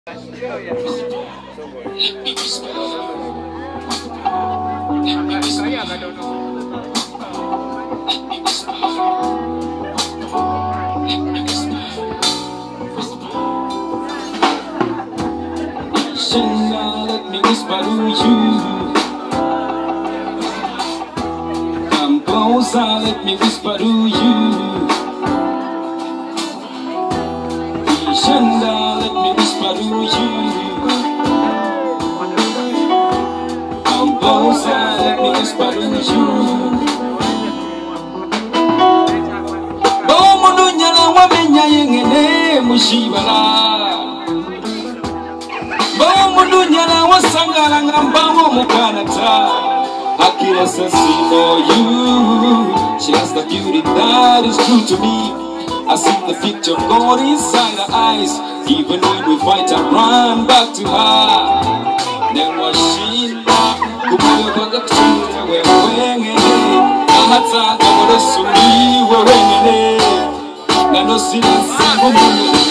Let me whisper to you. Come closer, let me whisper to you. Shanda, let me whisper to you. Come closer, let me whisper to you. Bomudu nyala wamenya yengene mushibala. Bomudu nyala wasangala ngambawo mukanata. Akira says for you. She has the beauty that is true to me. I see the picture of God inside her eyes. Even when we fight, I run back to her. Then was she not? Kumoyo kwa kuchira wengene. Ahata kwa resuli wengene. Nano sila sangu mwengene.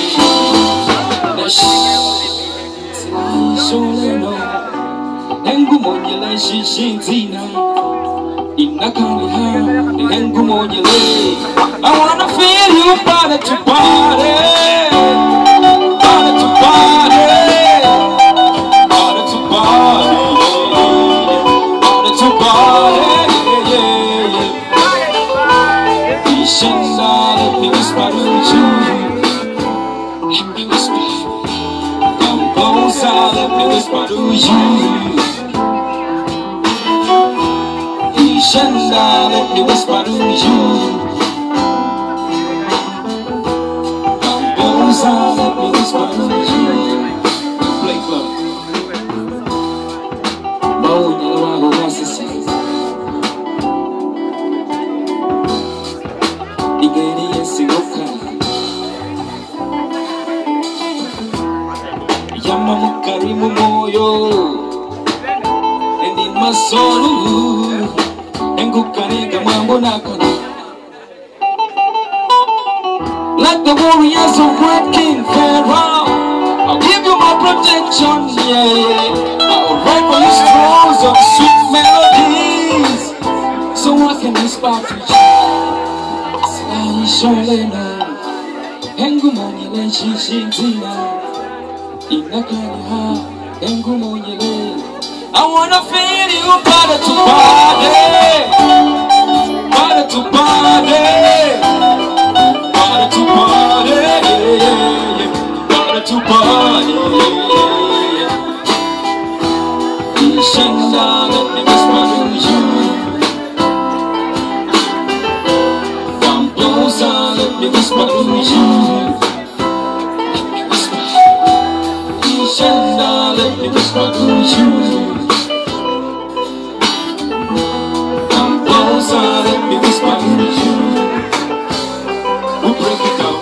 Soleno, nengu monyele shishinzina. Inakaniha, nengu monyele. I wanna feel you body to body, body to body, body to body, body to body, yeah, yeah. Ishinda, let me whisper to you. Let me whisper. Come closer, let me whisper to you. Ishinda, let me whisper to you. Let me whisper to you. Play club. Bone around the rossi. Igeri yesigoka. Yama mukarimu moyo. Endi masolu. Engukane gamambo nakona. Like the warriors of great King Pharaoh, I'll give you my protection, yeah. I'll write for you scrolls of sweet melodies, so I can whisper to you. Slay Sholena, Engumonyele Shishinzina, Inakaniha, Engumonyele. I wanna feel you body to body, body to body. Body to body, yeah, yeah. Body to body, yeah. Shanda, let me whisper to you. Come closer, let me whisper to you. Let me whisper. Shanda, let me whisper to you. Come closer, let me whisper to you. We'll break it down.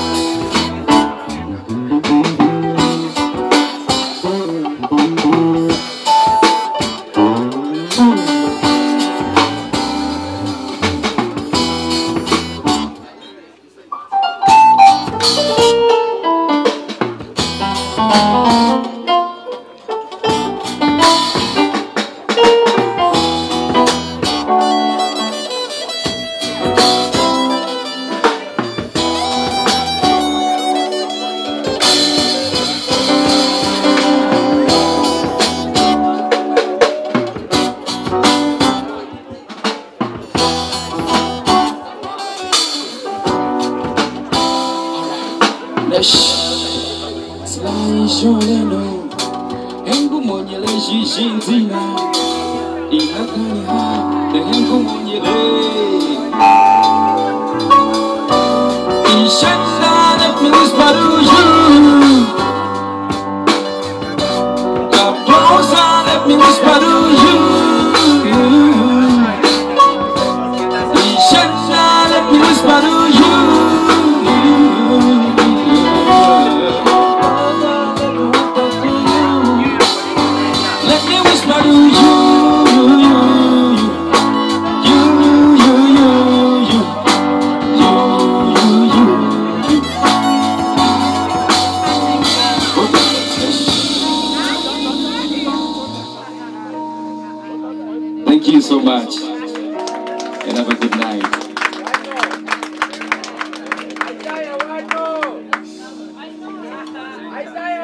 Slay Sholeno, Engumonyele Shishinzina, Inakaniha, Engumonyele. Ishanda, let me whisper to you. Come closer, let me whisper to you. Ishanda, let me whisper to you. Let me whisper to you. Thank you so much. And have a good night. Isaiah.